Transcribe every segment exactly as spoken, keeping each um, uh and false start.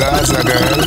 Gaza girl.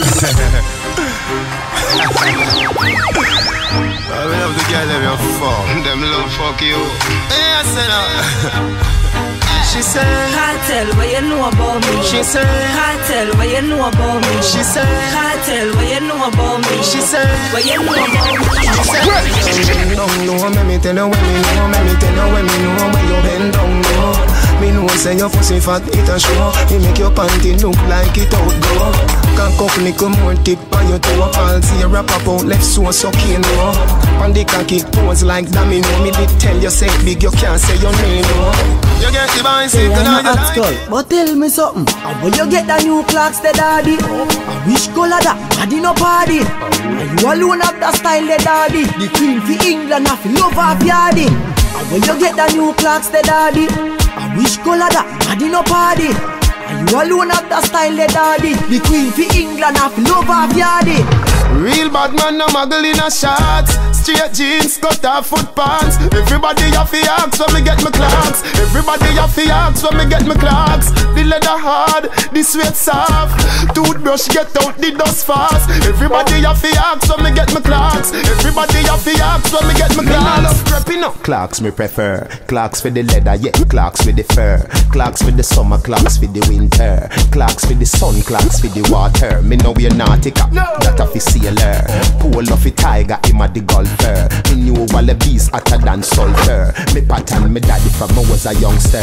I love the girl them you fuck. Them love fuck you. Yeah, I said that. She said, can't tell what you know about me. She said, can't tell what you know about me. She said, can't tell what you know about me. She said, what you know about me. She said, no, no, let me tell you when me know, let me tell you when me know when you bend down low. Me know say your pussy fat, it a show. Me make your panty look like it outdoor. Can't cock nickel more tip on your toe. I'll see you wrap up out left so sucking no. On the cocky pose like domino. Me did tell you say big, you can't say your name no. You get the bicycle and you like it. But tell me something, how will you get the new clocks, the daddy? I wish color that, body no party. And you alone have the style, the daddy. The queen for England, I feel love of yardy. How will you get the new clocks, the daddy? I wish color that, body no party. And you alone have the style, the daddy. The queen for England, I feel love of yardy. Real bad man, no muggle in a shots. Straight jeans, cut off foot pants. Everybody have to ask when me get my clocks. Everybody have to ask when me get my clocks. The leather hard, the sweat soft. Toothbrush get out the dust fast. Everybody have to ask when me get my clocks. Everybody have to ask when me get my clocks. Me love prepping up. Clocks me prefer. Clocks for the leather, yeah. Clocks for the fur. Clocks for the summer, clocks for the winter. Clocks for the sun, clocks for the water. Me know we're nautica, that I fi sailor. Pull off a tiger, him a the golfer. Me knew all the bees hotter than sulfur. Me pattern me daddy from I was a youngster.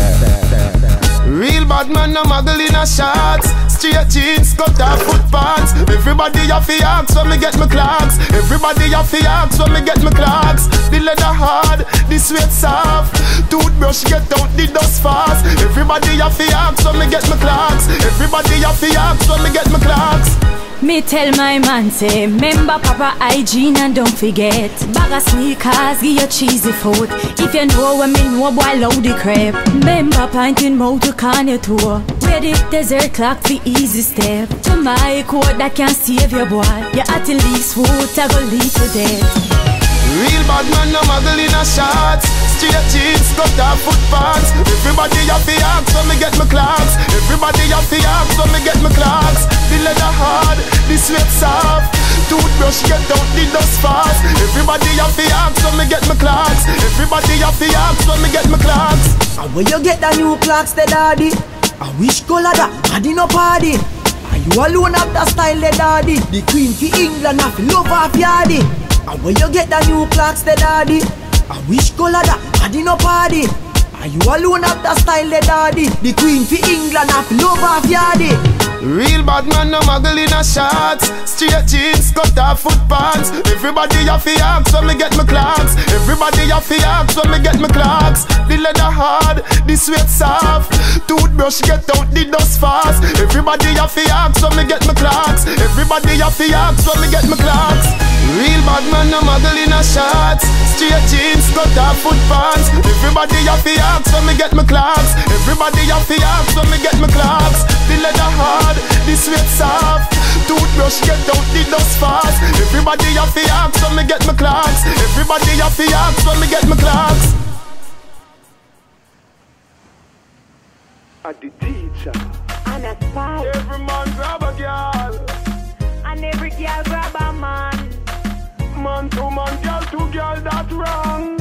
Real bad man, no muggle in a shots. Straight jeans, cut off foot pants. Everybody have to ask when me get my clocks. Everybody have to ask when me get my clocks. The leather hard, the sweat soft. Toothbrush get out the dust fast. Everybody have to ask when me get my clocks. Everybody have to ask when me get my clocks. Me tell my man say, remember proper hygiene and don't forget. Bag of sneakers, give your cheesy foot. If you know what me know, boy, loud the crap. Remember pointing mouth to can your toe. Ready desert clock for easy step. To my code that can save your boy. You at the least foot, I go lead to death. Real bad man, no muggle in a shots. Straight jeans, cut off foot pants. Everybody have to ask when me get my clocks. Everybody have to ask when me get my clocks. The leather hard, the sweat soft. Toothbrush get out the dust fast. Everybody have to ask when me get my clocks. Everybody have to ask when me get my clocks. And where you get the new clocks, the daddy? I wish color that, body no party. And you alone have the style, the daddy. The queen for England, I feel love of yardy. And where you get the new clocks, the daddy? I wish color that, body no party. And you alone have the style, the daddy. The queen for England, I feel love of yardy. Real bad man, no muggle in a shots. Straight jeans, cut off foot pants. Everybody have to ask when me get my clocks. Everybody have to ask when me get my clocks. The leather hard, the sweat soft. Toothbrush get out the dust fast. Everybody have to ask when me get my clocks. Everybody have to ask when me get my clocks. Real bad man, no muggle in a shots. Straight jeans, cut off foot pants. Everybody have to ask when me get my clocks. Everybody have to ask when me get my clocks. The leather hard, the sweat soft. Toothbrush get out the dust fast. Everybody have to ask when me get my clocks. Everybody have to ask when me get my clocks. At the teacher and a spy. Every man grab a girl, and every girl grab a man. Man to man, girl to girl, that's wrong.